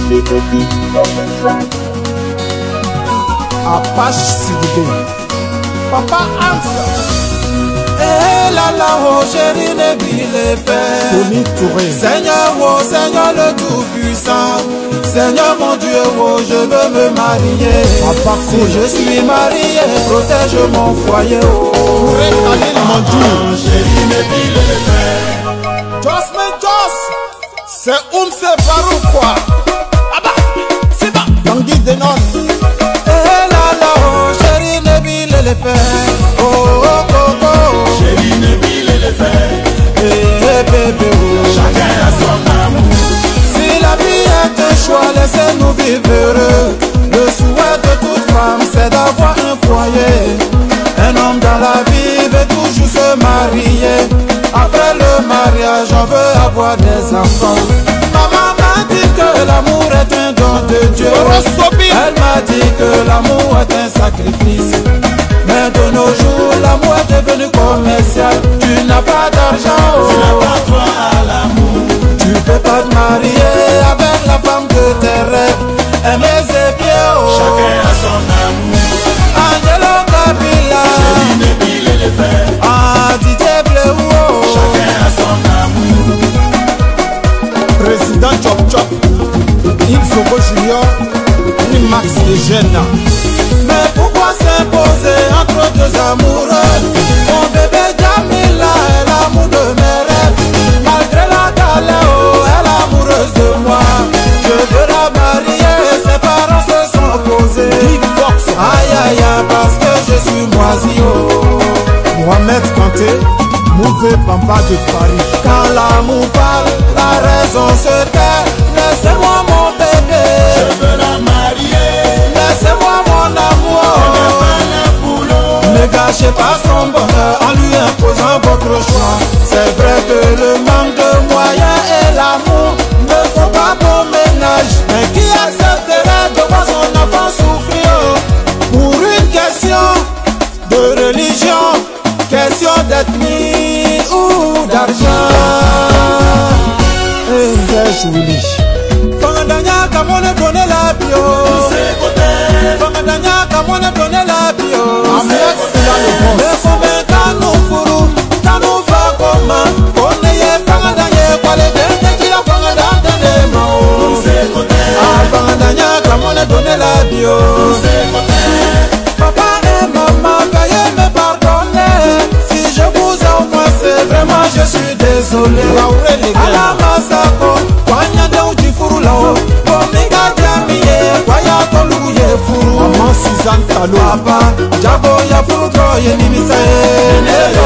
Apache Sidibé, Papa Hans. Eh là là, oh chérie, n'ébile pas. Tony Touré. Seigneur, oh Seigneur le Tout-Puissant. Seigneur mon Dieu, oh je veux me marier. Papa si je suis marié, protège mon foyer. Oh Touré Khalil Mandou. Chérie, n'ébile pas. Josman Jos. C'est c'est Barou quoi. Ah bah, c'est bah. Tanguy Denon. Eh là là, oh chérie, n'ébile pas. Oh oh oh oh. Chérie, n'ébile les faits. Eh bébé, oh. Chacun a son amour. Si la vie est un choix, laissez-nous vivre heureux. Le souhait de toute femme, c'est d'avoir un foyer. Un homme dans la vie veut toujours se marier. Après le mariage, on veut avoir des enfants. Maman m'a dit que l'amour est un don de Dieu. Elle m'a dit que l'amour est un sacrifice. Mais de nos jours, l'amour est devenu commercial. Tu n'as pas d'argent, Tu n'as pas droit à l'amour. tu peux pas te marier avec la femme de tes rêves. Aimer ses pieds, oh. Chacun a son amour. Angelo Kabila. Chérie, n'ébile les faits. Ah, Didier Bleu, oh. Chacun a son amour. Président Chop Chop. Il Sobo Junior. Ni Max Legenda. Mais pourquoi s'imposer entre deux amoureux? Mon bébé Jamila est l'amour de mes rêves. Malgré la galère, oh, elle est amoureuse de moi. Je veux la marier, ses parents se sont opposés. Big Fox. Aïe aïe aïe, parce que je suis moisi, oh. Mohamed Kanté. Mouvé Bamba de Paris. Quand l'amour parle, la raison se tait. Laissez-moi mon bébé, Je veux la marier. laissez-moi mon amour. Ne gâchez pas son bonheur en lui imposant votre choix. C'est vrai que le manque de moyens et l'amour ne font pas bon ménage. Mais qui accepterait de voir son enfant souffrir pour une question de religion, question d'ethnie ou d'argent? Serge Willy. Fangandanya, comme on a donné la bio. Fangandanya, comme on a donné la bio. Ahmed Silla le boss. Mais combien qu'à nous fourrou, qu'à nous faire comment? On est fangandanya, quoi les deux qui la fangandanya de mao. Ah, fangandanya, comme on a donné la bio. Papa et maman, veuillez me pardonner. Si je vous ai offensé, vraiment je suis désolé. À la massacre, Kwanyande uji furu lao. Kominga jamiye, kwaya tolu ye furu. Maman Suzanne Talo. Papa, jabo ya furu tro ye nimisa ye.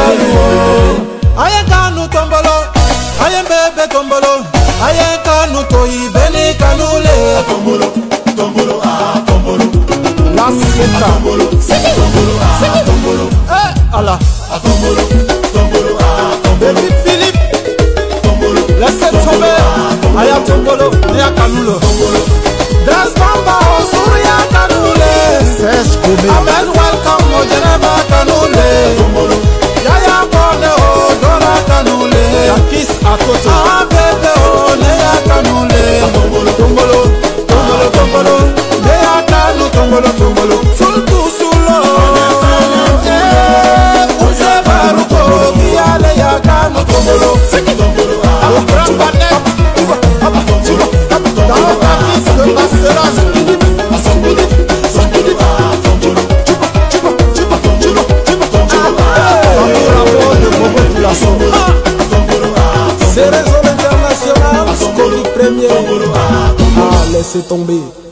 Ayen kanu tombolo, ayen bebe tombolo, ayen kanu toyi beni kanule. Tombolo, tombolo, ah, tombolo. La Seta. Tombolo, tombolo, ah, tombolo. Eh, Allah. Ah, tombolo, tombolo, ah, tombolo. Baby Philippe, Tombolo, laissez tomber. Aya tombolo, aya kanulo. Dance bamba osuru ya kanule. Serge Gomez. Amen, welcome, Mojeneba kanule. tombolo. Yaya kone o, dora kanule. Yakis Akoto. Ah bebe o, neya kanule. Tombolo, Tombolo, tombolo, tombolo. Neya kanu, tombolo, tombolo. Sultu sulo. Use baruko, kiyale ya kanu, tombolo. tombolo, ah, Au grand panel. Dans le tapis, le passerage. C'est réseau international. Scoli premier. Ah, laissez tomber.